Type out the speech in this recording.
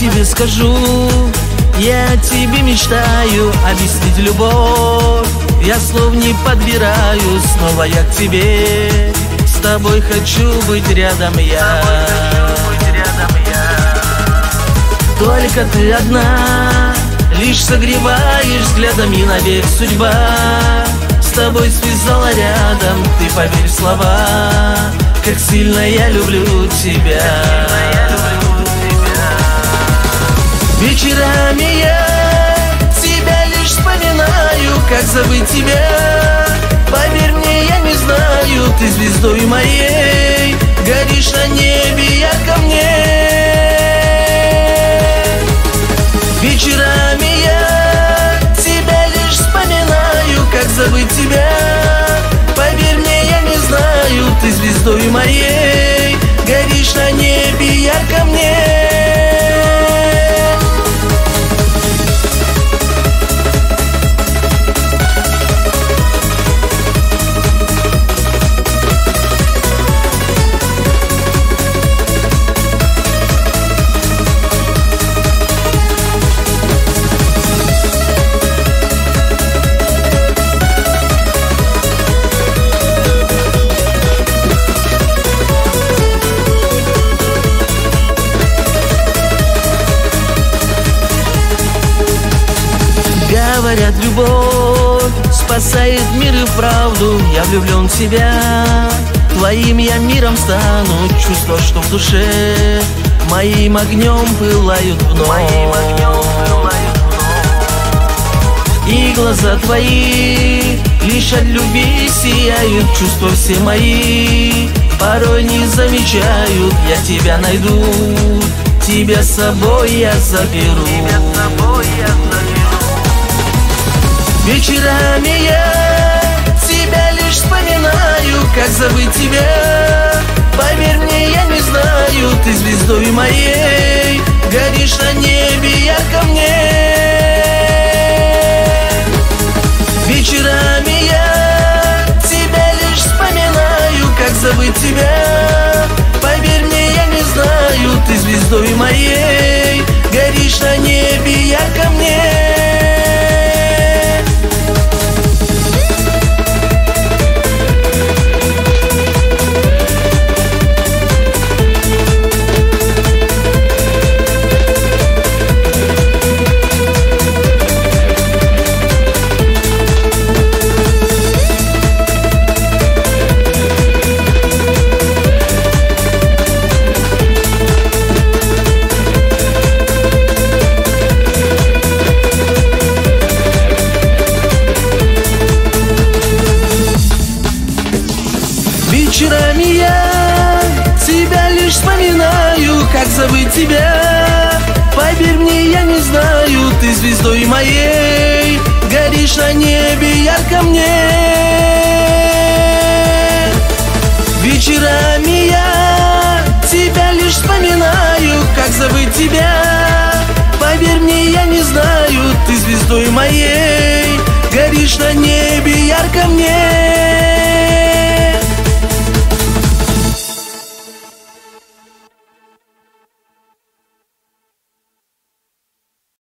тебе скажу. Я о тебе мечтаю, объяснить любовь. Я слов не подбираю, снова я к тебе. С тобой хочу быть рядом я. Только ты одна, лишь согреваешь взглядом, и навек судьба с тобой связала рядом. Ты поверь в слова, как сильно я люблю тебя. Вечерами я тебя лишь вспоминаю, как забыть тебя. Поверь мне, я не знаю, ты звездой моей горишь на небе ярко мне. Вечерами я тебя лишь вспоминаю, как забыть тебя. Поверь мне, я не знаю, ты звездой моей горишь на небе ярко мне. Говорят, любовь спасает мир и правду. Я влюблен в тебя, твоим я миром стану. Чувства, что в душе, моим огнем пылают вновь. И глаза твои лишь от любви сияют. Чувства все мои порой не замечают. Я тебя найду, тебя с собой я заберу. Вечерами я тебя лишь вспоминаю, как забыть тебя. Поверь мне, я не знаю, ты звездой моей горишь на небе ярко мне. Вечерами я тебя лишь вспоминаю, как забыть тебя. Поверь мне, я не знаю, ты звездой моей горишь на небе ярко мне. Вечерами я тебя лишь вспоминаю, как забыть тебя. Поверь мне, я не знаю, ты звездой моей горишь на небе ярко мне. Вечерами я тебя лишь вспоминаю, как забыть тебя. Поверь мне, я не знаю, ты звездой моей горишь на небе ярко мне.